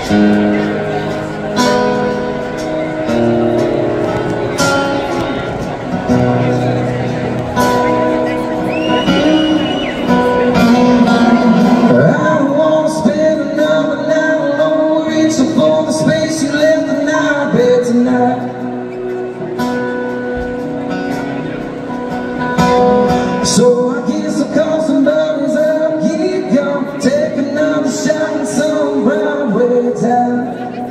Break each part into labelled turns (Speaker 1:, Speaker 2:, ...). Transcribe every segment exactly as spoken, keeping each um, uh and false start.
Speaker 1: So I guess I'll call somebody's up, keep going, take another shot in some Broadway town.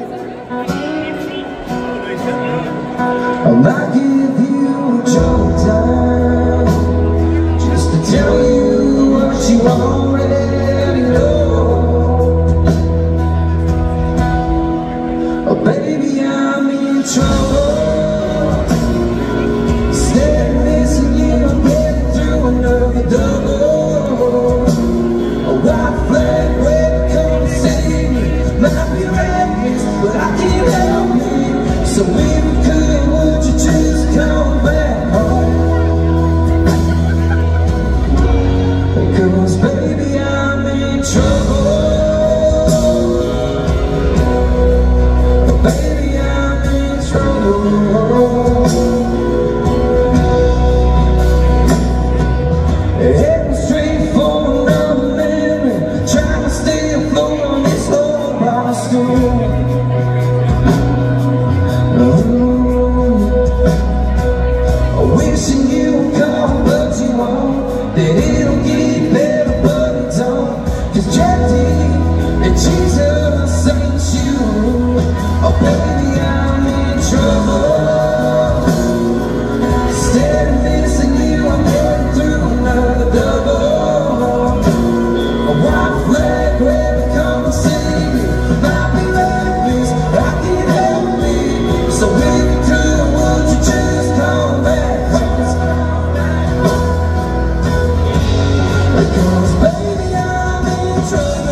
Speaker 1: I might give you a trouble time, just to tell you what you already know. Oh baby, I'm in trouble. Another double, a white flag wave come to save me. Might be reckless, but I can't help me. So if you could, would you just come back home? Cause baby, I'm in trouble. Baby, I'm in trouble. Heading straight for another memory, trying to stay afloat on this old bar stool. Oh, wishing you would come, but you won't. That it'll get better, but it don't. Cause Jackie and Jesus ain't you. Oh baby, I'm in trouble. Instead of missing you, I'm heading through another double. A white flag wave come and save me. Might be reckless, I can't help me. So if you could, would you just come back home? Because baby, I'm in trouble.